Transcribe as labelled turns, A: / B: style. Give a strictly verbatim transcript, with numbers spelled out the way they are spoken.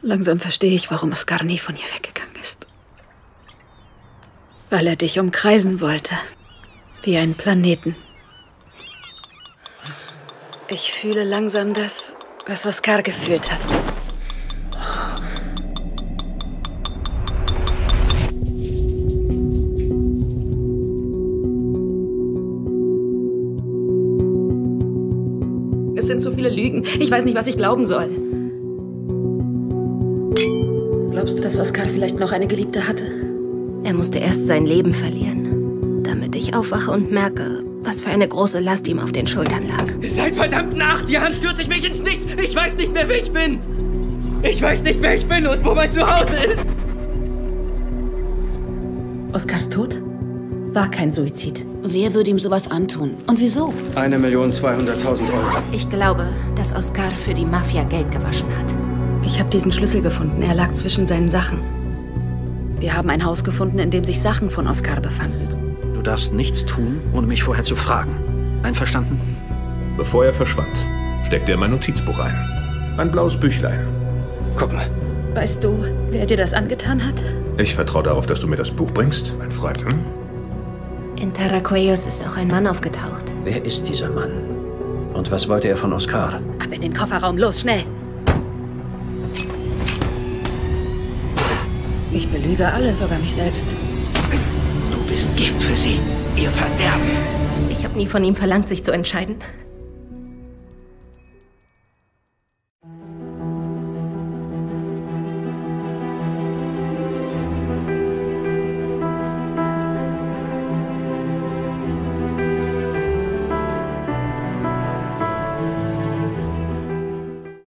A: Langsam verstehe ich, warum Oscar nie von hier weggegangen ist. Weil er dich umkreisen wollte. Wie einen Planeten. Ich fühle langsam das, was Oscar gefühlt hat. Es sind so viele Lügen. Ich weiß nicht, was ich glauben soll. Glaubst du, dass Oscar vielleicht noch eine Geliebte hatte?
B: Er musste erst sein Leben verlieren, damit ich aufwache und merke, was für eine große Last ihm auf den Schultern lag.
C: Seit verdammten acht Jahren stürze ich mich ins Nichts. Ich weiß nicht mehr, wer ich bin. Ich weiß nicht, wer ich bin und wo mein Zuhause ist.
A: Oscars Tod war kein Suizid.
D: Wer würde ihm sowas antun? Und wieso?
E: Eine Million zweihunderttausend Euro.
B: Ich glaube, dass Oscar für die Mafia Geld gewaschen hat.
A: Ich habe diesen Schlüssel gefunden. Er lag zwischen seinen Sachen. Wir haben ein Haus gefunden, in dem sich Sachen von Oscar befanden.
E: Du darfst nichts tun, ohne mich vorher zu fragen. Einverstanden?
F: Bevor er verschwand, steckte er mein Notizbuch ein. Ein blaues Büchlein.
E: Guck mal.
A: Weißt du, wer dir das angetan hat?
F: Ich vertraue darauf, dass du mir das Buch bringst, mein Freund. Hm?
B: In Taracuellos ist auch ein Mann aufgetaucht.
E: Wer ist dieser Mann? Und was wollte er von Oscar?
A: Ab in den Kofferraum, los, schnell! Ich belüge alle, sogar mich selbst.
C: Du bist Gift für sie. Ihr Verderben.
B: Ich habe nie von ihm verlangt, sich zu entscheiden.